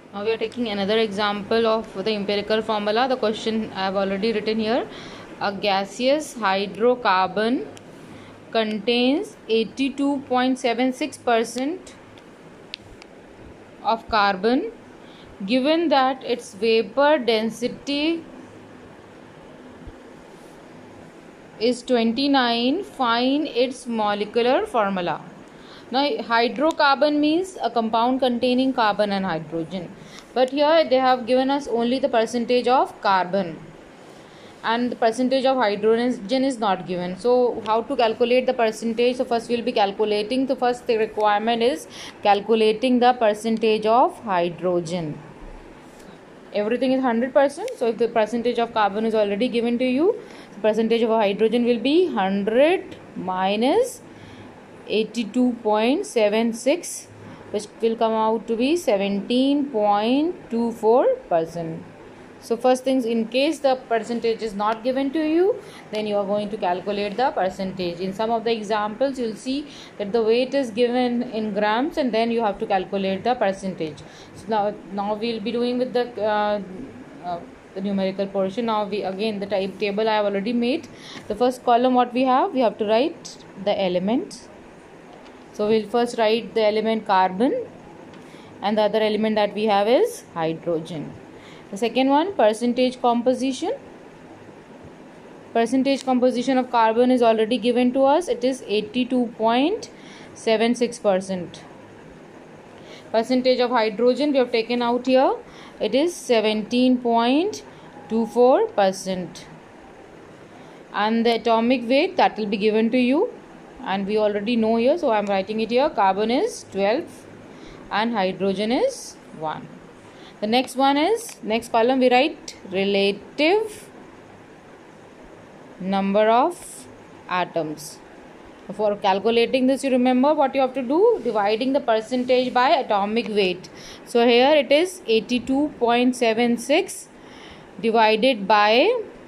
Now we are taking another example of the empirical formula. The question I have already written here. A gaseous hydrocarbon contains 82.76% of carbon. Given that its vapor density is 29, find its molecular formula. Now hydrocarbon means a compound containing carbon and hydrogen, but here they have given us only the percentage of carbon and the percentage of hydrogen is not given. So how to calculate the percentage? So first we will be calculating. The first requirement is calculating the percentage of hydrogen. Everything is 100%. So if the percentage of carbon is already given to you, the percentage of hydrogen will be 100 minus 82.76, which will come out to be 17.24%. So first things, in case the percentage is not given to you, then you are going to calculate the percentage. In some of the examples you will see that the weight is given in grams and then you have to calculate the percentage. So now we will be doing with the numerical portion. Now we again, the type table I have already made. The first column what we have to write the elements. So we will first write the element carbon, and the other element that we have is hydrogen. The second one, percentage composition. Percentage composition of carbon is already given to us. It is 82.76%. Percentage of hydrogen we have taken out here. It is 17.24%. And the atomic weight, that will be given to you, and we already know here, so I am writing it here. Carbon is 12 and hydrogen is 1. The next one is, next column we write relative number of atoms. For calculating this, you remember what you have to do, dividing the percentage by atomic weight. So here it is 82.76 divided by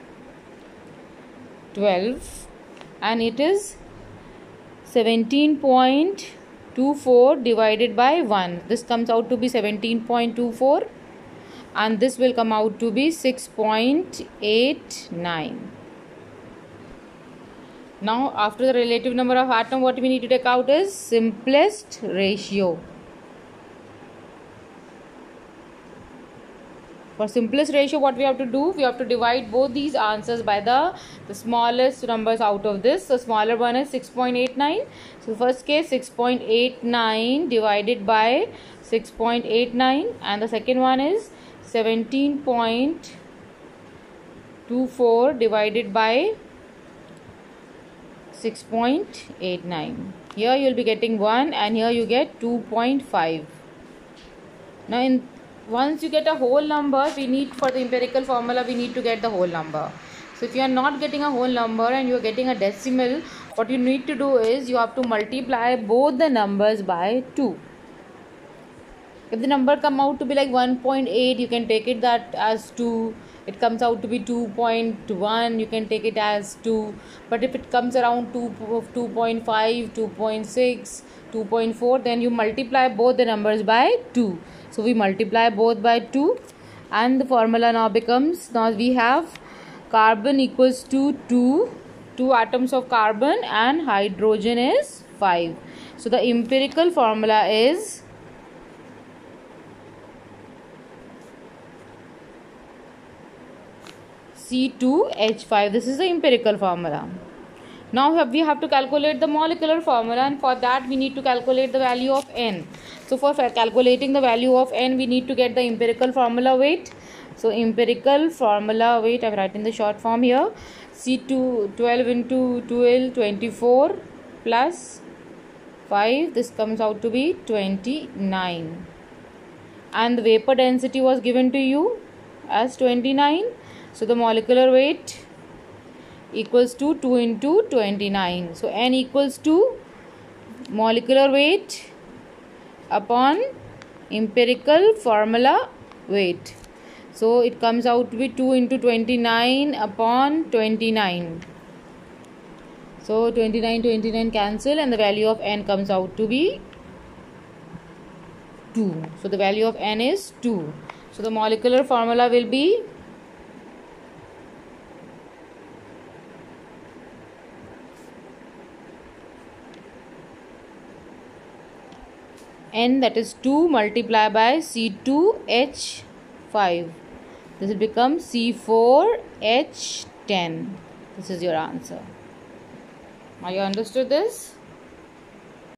12, and it is 17.24 divided by 1. This comes out to be 17.24, and this will come out to be 6.89. Now after the relative number of atom, what we need to take out is simplest ratio. For simplest ratio, what we have to do, we have to divide both these answers by the smallest numbers out of this. So smaller one is 6.89. So first case 6.89 divided by 6.89, and the second one is 17.24 divided by 6.89. Here you will be getting 1 and here you get 2.5. Now once you get a whole number, we need, for the empirical formula, we need to get the whole number. So if you are not getting a whole number and you are getting a decimal, what you need to do is you have to multiply both the numbers by 2. If the number come out to be like 1.8, you can take it that as 2. It comes out to be 2.1, you can take it as 2. But if it comes around 2.5, 2.6, 2.4, then you multiply both the numbers by 2. So we multiply both by 2, and the formula now becomes, now we have carbon equals to 2 atoms of carbon, and hydrogen is 5. So the empirical formula is C2H5. This is the empirical formula. Now we have to calculate the molecular formula, and for that we need to calculate the value of N. So for calculating the value of N, we need to get the empirical formula weight. So empirical formula weight, I am writing the short form here. C2 12 into 12, 24 plus 5. This comes out to be 29. And the vapor density was given to you as 29. So the molecular weight equals to 2 into 29. So N equals to molecular weight upon empirical formula weight. So it comes out to be 2 into 29 upon 29. So 29 cancel, and the value of N comes out to be 2. So the value of N is 2. So the molecular formula will be N, that is 2 multiplied by C2H5. This will become C4H10. This is your answer. Now you understood this?